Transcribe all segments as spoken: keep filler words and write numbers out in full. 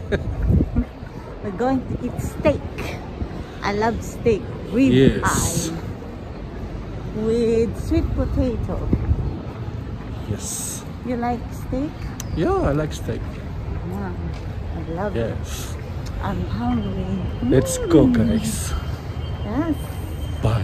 We're going to eat steak. I love steak. Rib Yes. eye. With sweet potato. Yes. You like steak? Yeah, I like steak. Yeah, I love it. Yes. I'm hungry. Let's go, guys. Yes. Bye.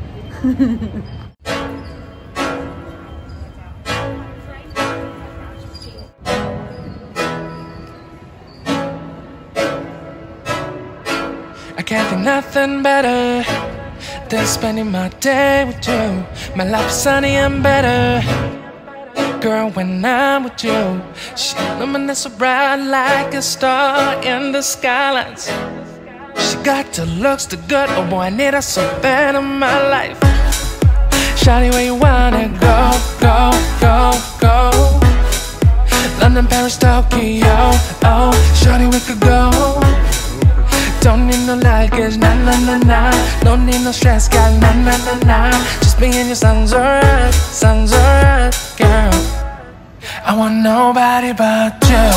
I can't think nothing better than spending my day with you. My life is sunny and better, girl, when I'm with you. She illuminates so bright like a star in the skylines. She got the looks, the good, oh boy, I need her so bad in my life. Shawty, where you wanna go, go, go, go? London, Paris, Tokyo, oh, shawty, we could go. Don't need no luggage, nah, nah, nah, nah. Don't need no stress, girl, nah, nah, nah, nah. Just me and you sounds alright, sounds alright, girl. I want nobody but you.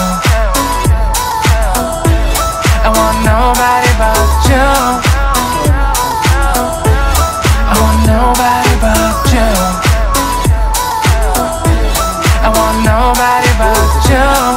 I want nobody but you. I want nobody but you. I want nobody but you.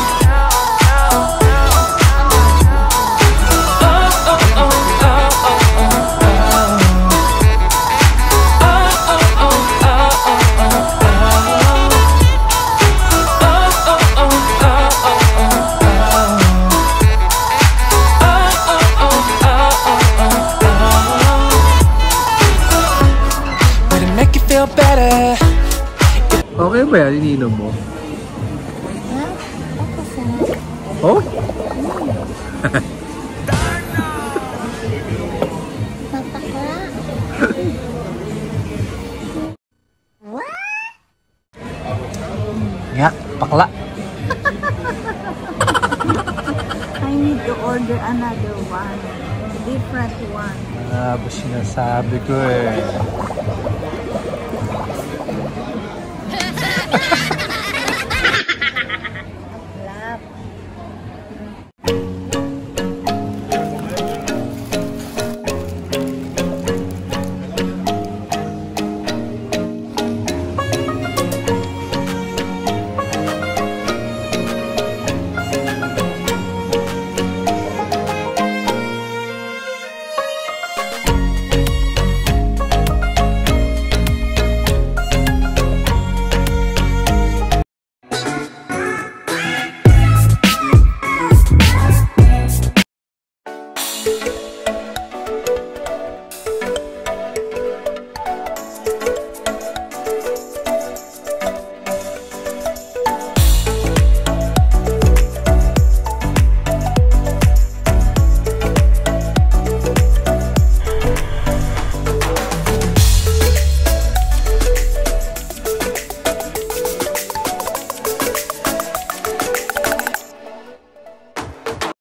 Okay ba yan? Ininom mo? Yeah, okay. Oh? Patakla. What? Nga, pakla. I need to order another one. Different one. Ah, ba sinasabi ko eh.